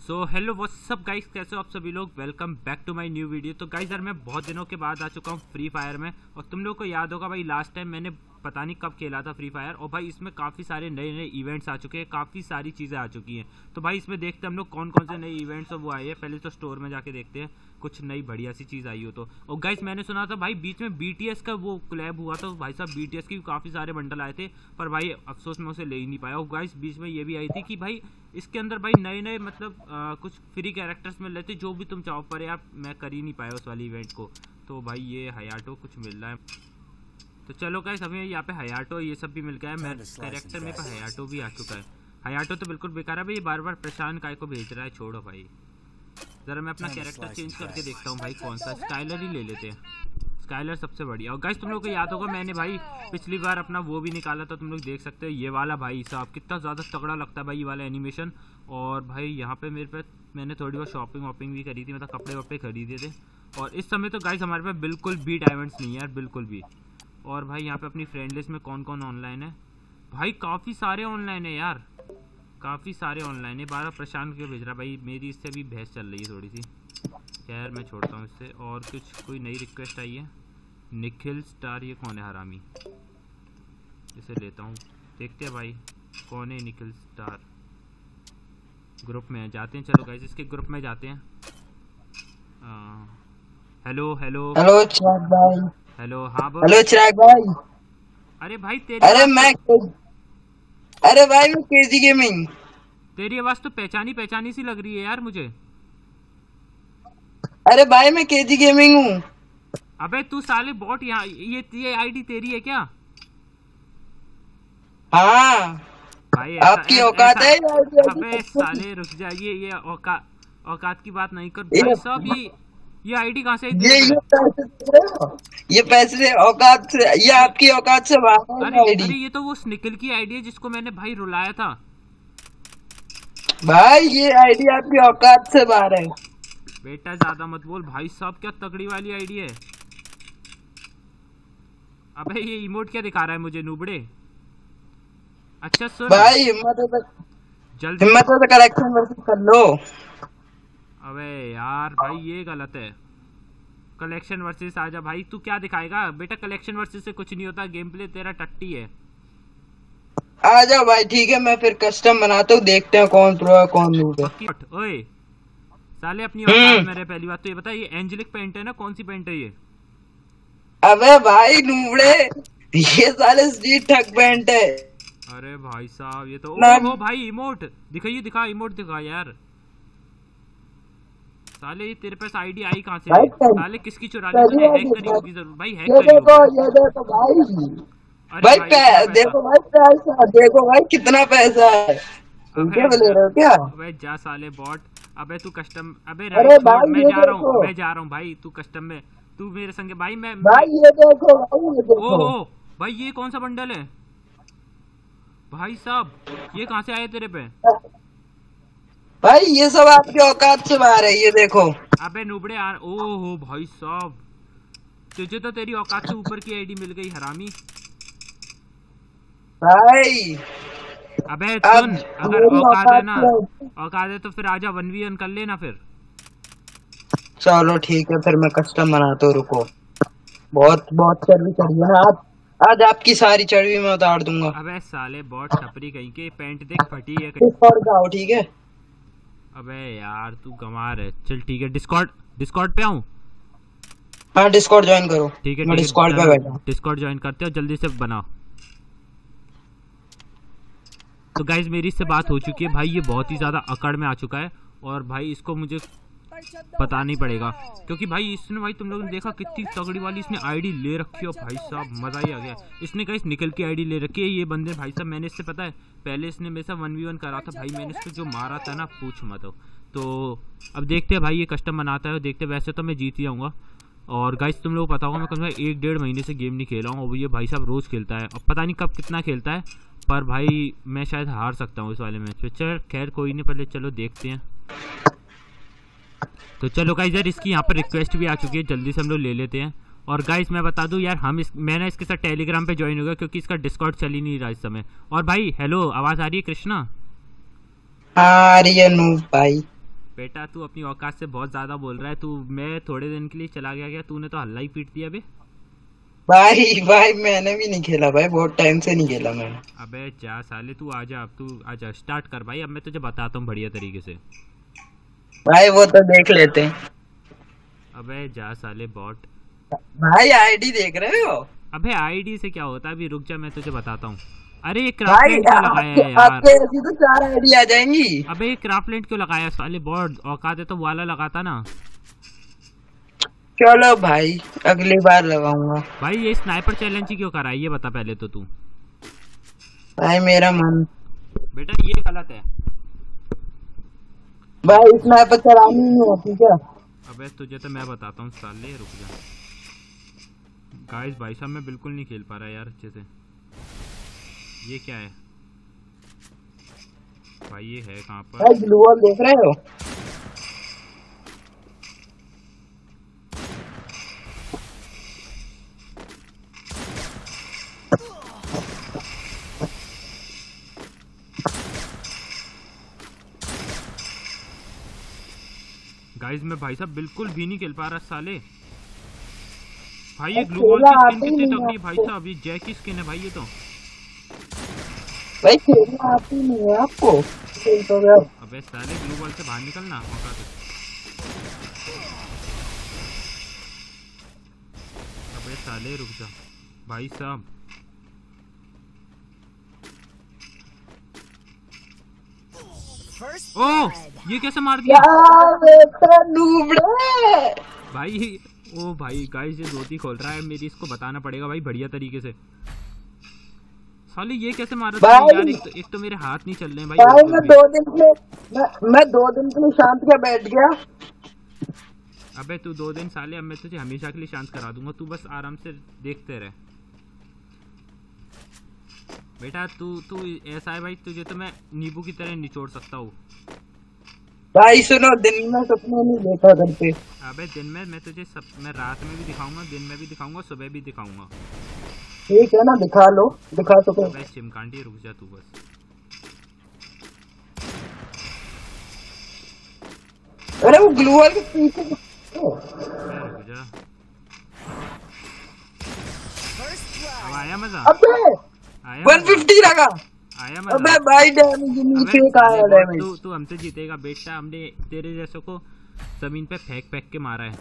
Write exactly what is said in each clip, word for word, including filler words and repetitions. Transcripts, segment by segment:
So hello what's up guys, कैसे हो आप सभी लोग। Welcome back to my new video. तो गाइस यार मैं बहुत दिनों के बाद आ चुका हूँ फ्री फायर में, और तुम लोगों को याद होगा भाई लास्ट टाइम मैंने पता नहीं कब खेला था फ्री फायर, और भाई इसमें काफ़ी सारे नए नए इवेंट्स आ चुके हैं, काफ़ी सारी चीज़ें आ चुकी हैं। तो भाई इसमें देखते हैं हम लोग कौन कौन से नए इवेंट्स और वो आए हैं। पहले तो स्टोर में जाके देखते हैं कुछ नई बढ़िया सी चीज़ आई हो तो। और गाइस मैंने सुना था भाई बीच में बीटीएस का वो कोलैब हुआ था, भाई साहब बीटीएस की काफ़ी सारे बंडल आए थे, पर भाई अफसोस मैं उसे ले ही नहीं पाया। और गाइस बीच में ये भी आई थी कि भाई इसके अंदर भाई नए नए मतलब आ, कुछ फ्री कैरेक्टर्स मिल रहे थे जो भी तुम चाहो, पर यार मैं कर ही नहीं पाया उस वाली इवेंट को। तो भाई ये हयाटो कुछ मिल रहा है, तो चलो गाइस हमें यहाँ पे हयाटो ये सब भी मिल गया है। मैं कैरेक्टर मेरे पास हयाटो भी आ चुका है। हयाटो तो बिल्कुल बेकार है भाई, ये बार बार प्रशांत काय को भेज रहा है, छोड़ो भाई। जरा मैं अपना कैरेक्टर चेंज करके देखता हूँ भाई कौन सा, स्काइलर ही ले लेते हैं, स्काइलर सबसे बढ़िया। और गाइस तुम लोग को याद होगा मैंने भाई पिछली बार अपना वो भी निकाला था, तुम लोग देख सकते हो ये वाला भाई साहब कितना ज़्यादा तगड़ा लगता है भाई ये वाला एनिमेशन। और भाई यहाँ पे मेरे पे मैंने थोड़ी बहुत शॉपिंग वॉपिंग भी करी थी, मतलब कपड़े वपड़े खरीदे थे। और इस समय तो गाइस हमारे पास बिल्कुल भी डायमंड्स नहीं है यार, बिल्कुल भी। और भाई यहाँ पे अपनी फ्रेंड लिस्ट में कौन कौन ऑनलाइन है, भाई काफ़ी सारे ऑनलाइन है यार, काफ़ी सारे ऑनलाइन है। बारह प्रशांत क्यों भेज रहा भाई, मेरी इससे भी बहस चल रही है थोड़ी सी, खैर मैं छोड़ता हूँ इससे। और कुछ कोई नई रिक्वेस्ट आई है, निखिल स्टार, ये कौन है हरामी, इसे लेता हूँ, देखते हैं भाई कौन है निखिल स्टार। ग्रुप में जाते हैं, चलो गाइस इसके ग्रुप में जाते हैं। हेलो हेलो हेलो चिराग भाई। हेलो हाँ बोल। हेलो चिराग भाई। अरे भाई तेरी अरे मैं अरे भाई मैं केजी गेमिंग। तेरी आवाज तो पहचानी पहचानी सी लग रही है यार मुझे। अरे भाई मैं केजी गेमिंग हूँ। अबे तू साले बॉट, यहाँ ये ये आईडी तेरी है क्या? हाँ भाई ऐसा, आपकी औकात है? अबे साले रुक जा, ये ये औकात औकात की बात नहीं कर भाई साहब। ये ये आईडी कहाँ से आई ये ये पैसे दे रहे हो? ये पैसे औकात से, ये आपकी औकात से बाहर है। अरे आईडी अरे ये तो वो निखिल की आईडी है जिसको मैंने भाई रुलाया था। भाई ये आईडी आपकी औकात से बाहर है। बेटा ज्यादा मत बोल भाई साहब, क्या तगड़ी वाली आईडी है। अबे ये इमोट क्या दिखा रहा है मुझे, नूबड़े। अच्छा सुन भाई हिम्मत है तो जल्दी हिम्मत है तो कलेक्शन वर्सेस कर लो। अबे यार भाई ये गलत है, कलेक्शन वर्सेस आजा भाई। तू क्या दिखाएगा बेटा, कलेक्शन वर्सेस से कुछ नहीं होता, गेम प्ले तेरा टट्टी है। आ जाओ भाई, ठीक है मैं फिर कस्टम बनाता हूँ, देखते हैं कौन प्रो है कौन नहीं है। ओए साले अपनी औकात में रहे। पहली बात तो ये बता, ये एंजेलिक पेंट है ना, कौन सी पेंट है ये? अबे भाई नूबड़े, ये साले स्ट्रीट ठग पेंट है। अरे भाई साहब ये तो ओहो भाई इमोट दिखाइए, दिखा इमोट दिखा यार। साले ये तेरे पास आईडी आई कहाँ से? साले किसकी चुरा ली तूने? हैक करी होगी जरूर भाई, हैक करी देखो ये देखो भाई, भाई, भाई देखो भाई पैसा, देखो भाई कितना पैसा है। क्या बोले रहे हो क्या? अबे जा साले बॉट, अबे तू कस्टम, अबे अरे भाई मैं जा रहा हूँ, मैं जा रहा हूँ भाई, तू कस्टम में, तू मेरे संग भाई। मैं भाई ये देखो भाई, ये देखो ओहो भाई ये कौन सा बंडल है भाई साहब, ये कहाँ से आए तेरे पे? भाई ये सब आपकी औकात से बाहर है, ये देखो। अबे नुबड़े यार, ओहो भाई साहब तुझे तो तेरी औकात से ऊपर की आईडी मिल गई हरामी। भाई अबे सुन, अगर औकात है ना, औकात है तो फिर आजा वन वी वन कर लेना फिर। चलो ठीक है फिर मैं कस्टम बनाता हूँ, रुको। बहुत बहुत चर्बी चढ़ी है आज, आज आपकी सारी चर्बी मैं उतार दूंगा। अबे साले बहुत टपरी कहीं के, पैंट देख फटी है। डिस्कॉर्ड पे आओ ठीक है। अबे यार तू गंवार है, चल ठीक है डिस्कॉर्ड डिस्कॉर्ड पे आऊं? हाँ डिस्कॉर्ड ज्वाइन करो, ठीक है, मैं डिस्कॉर्ड पे बैठा हूं। डिस्कॉर्ड ज्वाइन करते हो, जल्दी से बनाओ। तो गाइज मेरी इससे बात हो चुकी है भाई, ये बहुत ही ज़्यादा अकड़ में आ चुका है, और भाई इसको मुझे पता नहीं पड़ेगा, क्योंकि भाई इसने भाई तुम लोगों ने देखा कितनी तगड़ी वाली इसने आईडी ले रखी हो भाई साहब, मज़ा ही आ गया। इसने गाइस निकल की आईडी ले रखी है ये बंदे भाई साहब। मैंने इससे पता है पहले इसने मेरे साथ वन वी वन करा था भाई, मैंने इसको जो मारा था ना पूछ मत हो। तो अब देखते हैं भाई ये कस्टम बनाता है, देखते वैसे तो मैं जीत ही जाऊँगा। और गाइस तुम लोग को पता होगा मैं कम से कम एक डेढ़ महीने से गेम नहीं खेला हूँ, और ये भाई साहब रोज़ खेलता है, और पता नहीं कब कितना खेलता है, पर भाई मैं शायद हार सकता हूँ इस वाले मैच पे। चल खैर कोई नहीं, पहले चलो देखते हैं। तो चलो गाइस यार इसकी यहाँ पर रिक्वेस्ट भी आ चुकी है, जल्दी से हम लोग ले लेते हैं। और गाइस मैं बता दूं यार, हम इस मैं ना इसके साथ टेलीग्राम पे ज्वाइन हो गया, क्योंकि इसका डिस्कॉर्ड चल ही नहीं रहा इस समय। और भाई हेलो, आवाज़ आ रही है कृष्णा? आ रही है नूब भाई। बेटा तू अपनी औकात से बहुत ज्यादा बोल रहा है। तू मैं थोड़े दिन के लिए चला गया क्या, तूने तो हल्ला ही पीट दिया बे। भाई भाई मैंने भी नहीं खेला भाई, बहुत टाइम से नहीं खेला मैंने। अबे जा साले, तू आजा, अब तू आजा, स्टार्ट कर भाई। अब मैं तुझे बताता हूँ बढ़िया तरीके से। भाई वो तो देख लेते हैं। अबे जा साले बॉट। भाई आईडी देख रहे हो? अबे आईडी से क्या होता है, अभी रुक जा मैं तुझे बताता हूँ। अरे ये भाई क्राफ्टलैंड क्यों लगाया है यार? आपके ऐसी तो चार आईडी आ जाएंगी। अबे ये क्राफ्टलैंड क्यों लगाया साले बॉट? औकात है तो वाला लगाता ना। चलो भाई अगली बार लगाऊंगा। भाई ये स्नाइपर चैलेंज ही क्यों करा है ये बता पहले तो तू। भाई मेरा मन। बेटा ये गलत है। भाई स्नाइपर चलानी नहीं होती क्या? अबे तुझे तो मैं बताता हूँ साले, रुक जा। गाइस भाई साहब मैं बिल्कुल नहीं खेल पा रहा यार अच्छे से। ये क्या है भाई? ये है कहाँ पर? भाई ब्लू वॉल देख रहे हो? गाइस मैं भाई साहब बिल्कुल भी नहीं खेल पा रहा साले। भाई ये ग्लू वॉल की स्किन कितनी तगड़ी भाई साहब, ये जैक की स्किन है भाई ये तो। भाई खेलना आती नहीं है आपको? तो गया। अबे साले ग्लू वॉल से बाहर निकलना मौका तो। अबे साले रुक जा भाई साहब। ओह ये कैसे मार दिया भाई? ओ भाई गाइस ये धोती खोल रहा है मेरी, इसको बताना पड़ेगा भाई बढ़िया तरीके से। साले ये कैसे मारा था यार? एक तो, एक तो मेरे हाथ नहीं चल रहे हैं भाई। भाई मैं दो दिन के मैं, मैं दो दिन के लिए शांत के बैठ गया। अबे तू दो दिन साले, अब मैं तुझे हमेशा के लिए शांत करा दूंगा, तू बस आराम से देखते रहे। बेटा तू तू ऐसा है भाई, तुझे तो मैं नींबू की तरह निचोड़ सकता हूँ। भाई सुनो, दिन में सपने नहीं देखा करते। अबे दिन में मैं तुझे सब, मैं रात में भी दिखाऊंगा, दिन में भी दिखाऊंगा, सुबह भी दिखाऊंगा। ठीक है ना, दिखा लो, दिखा सको। अबे चिमकांडी रुक जा तू बस। अरे वो ग्लू वॉल के पीछे रुक जा। अब आया मजा? अबे आया एक सौ पचास लगा। आया मजा? अबे भाई डैमेज नीचे का आया डैमेज। तू तू हमसे जीतेगा बेटा, हमने तेरे जैसों को जमीन पे फेंक फेंक के मारा है।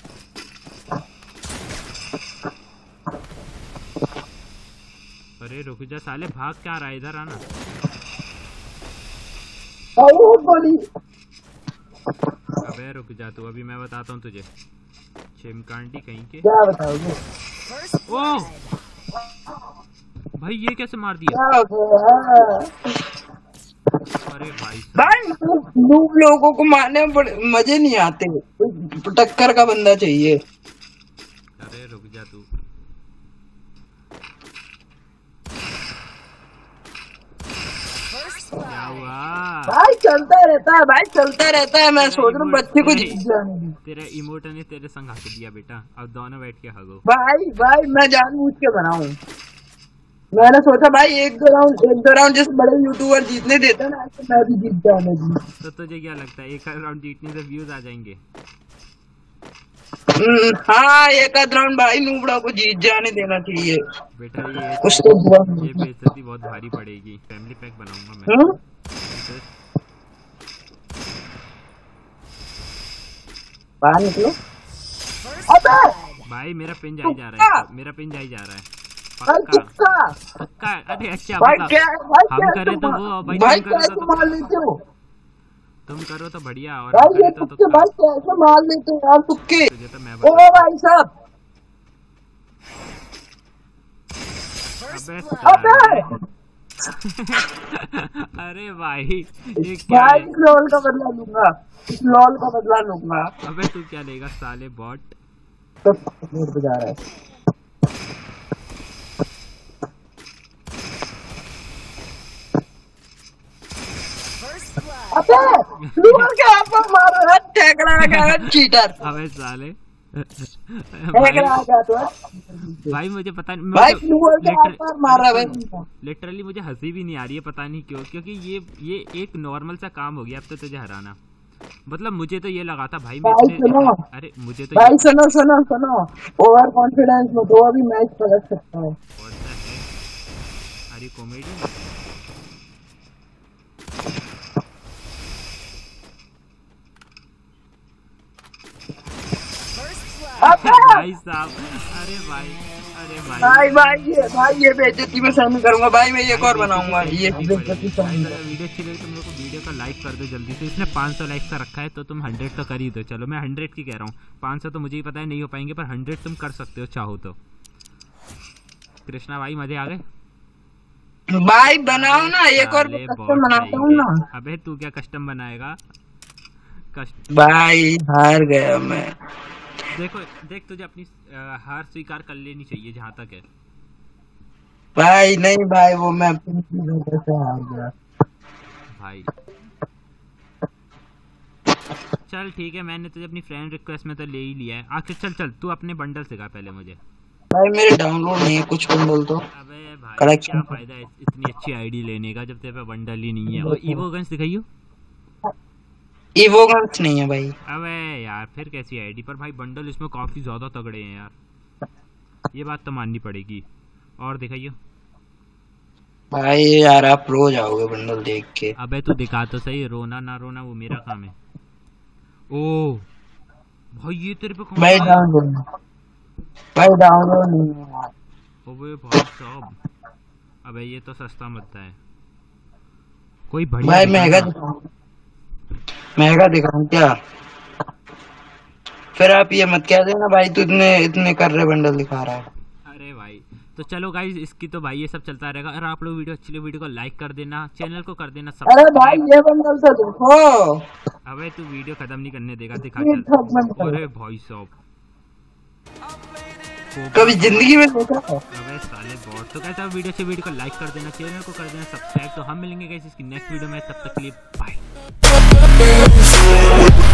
अरे रुक जा साले, भाग क्या रहा है? इधर आना। अबे रुक जा तू, अभी मैं बताता हूँ तुझे। चिमकांडी कहीं के। क्या बताओगे? ओह भाई ये कैसे मार दिया? अरे भाई भाई नूब लोगों को मारने में बड़े मजे नहीं आते, टक्कर का बंदा चाहिए। अरे रुक जा तू। क्या हुआ? भाई चलता रहता है, भाई चलता रहता है। मैं सोच रहा हूँ बच्चे को जीत जाने दे। तेरा इमोट ने तेरे संग हक दिया बेटा, अब दोनों बैठ के हगो। भाई भाई मैं जानबूझ के बनाऊं। मैंने सोचा भाई एक दो राउंड एक दो राउंड जैसे बड़े यूट्यूबर जीतने देते हैं ना, तो मैं भी जीत जाने दी। तो तुझे क्या लगता है एक राउंड जीतने से व्यूज आ जाएंगे? हाँ एक आध राउंड भाई नूबड़ा को जीत जाने देना चाहिए बेटा। ये कुछ तो ये बेइज्जती बहुत भारी पड़ेगी। फैमिली पैक बनाऊंगा मैं। हुँ? बाहर निकलो। अबे भाई मेरा पिन जाई जा रहा है, मेरा पिन जाई जा रहा है पक्का पक्का। अरे अच्छा भाई क्या भाई हम करे तो वो भाई, भाई तुम करो कैसे तो मार लेते हो? तुम करो तो बढ़िया, और भाई ये तो तुक्के भाई कैसे मार लेते हो यार तुक्के? तुझे तो मैं ओ भाई साहब। अबे अरे भाई ये क्या भाई है? इस लॉल का बदला लूंगा, इस लॉल का बदला लूंगा। अबे तू क्या लेगा साले बॉट? तो दूर बजा रहा है। अबे लूर के आप मार रहा है, ठेकड़ा आ गया चीटर। अबे साले ठेकड़ा आ गया तो भाई मुझे पता नहीं भाई लूर के आप मार रहा है। लिटरली मुझे हंसी भी नहीं आ रही है, पता नहीं क्यों, क्योंकि ये ये एक नॉर्मल सा काम हो गया अब तो तुझे हराना। मतलब मुझे तो ये लगा था भाई मैं भाई अपने सुनो, अरे मुझे तो भाई सुनो सुनो सुनो, ओवर कॉन्फिडेंस मत हो, अभी मैच पलट सकता है। अरे कॉमेडी भाई साहब, अरे भाई अरे भाई भाई भाई ये भाई ये बेइज्जती मैं सहन नहीं करूंगा भाई, मैं एक और बनाऊंगा ये भाई बेइज्जती सहन नहीं करूंगा। वीडियो अच्छी लगी तुम लोग को वीडियो को लाइक कर दो जल्दी से। इसने पाँच सौ लाइक का रखा है तो तुम हंड्रेड तो कर ही दो। चलो मैं हंड्रेड की कह रहा हूँ, पाँच सौ तो मुझे ही पता है नहीं हो पाएंगे, पर हंड्रेड तुम कर सकते हो चाहो तो। कृष्णा भाई मजे आ गए भाई बनाओ ना, एक और कस्टम बनाता हूँ ना। अबे तू क्या कस्टम बनाएगा? कस्ट भाई हार गया मैं। देखो देख तुझे अपनी हार स्वीकार कर लेनी चाहिए जहाँ तक है भाई। नहीं भाई वो मैं अपनी चीजों से हार गया भाई। चल ठीक है, मैंने तुझे अपनी फ्रेंड रिक्वेस्ट में तो ले ही लिया है। आखिर चल चल तू अपने बंडल सिखा पहले मुझे। भाई मेरे डाउनलोड नहीं है कुछ बंडल तो। अबे भाई कलेक्शन क्या फायदा है इतनी अच्छी आईडी लेने का जब तेरे पे बंडल ही नहीं है। और ईवो गन्स दिखाइयो। ईवो गन्स नहीं है भाई। अबे यार फिर कैसी आईडी? पर भाई बंडल इसमें काफी ज्यादा तगड़े हैं यार, ये बात तो माननी पड़ेगी। और दिखाइयो भाई यार आप रो जाओगे बंडल देख के। अबे तू दिखा तो सही, रोना ना रोना वो मेरा काम है। ओ भाई ये तेरे पे कौन? भाई डाउनलोड भाई डाउनलोड नहीं है यार। ओए भाई साहब, अबे ये तो सस्ता मिलता है कोई बढ़िया। भाई महंगा दिखाऊं महंगा दिखाऊं क्या? फिर आप ये मत कह देना भाई तू इतने इतने कर रहे बंडल दिखा रहा है। अरे भाई तो चलो गाइस इसकी तो भाई ये सब चलता रहेगा। अगर आप लोग वीडियो अच्छी लगी वीडियो को लाइक कर देना, चैनल को कर देना अरे भाई ये बंडल तो देखो। अबे तू वीडियो खत्म नहीं करने देगा, दिखा चल। अरे भाई साहब कभी जिंदगी में देखा है? अबे साले बॉट। तो कैसा वीडियो से वीडियो को लाइक कर देना, चैनल को कर देना सब्सक्राइब। तो हम मिलेंगे गाइस इसकी नेक्स्ट वीडियो में, तब तक के लिए बाय।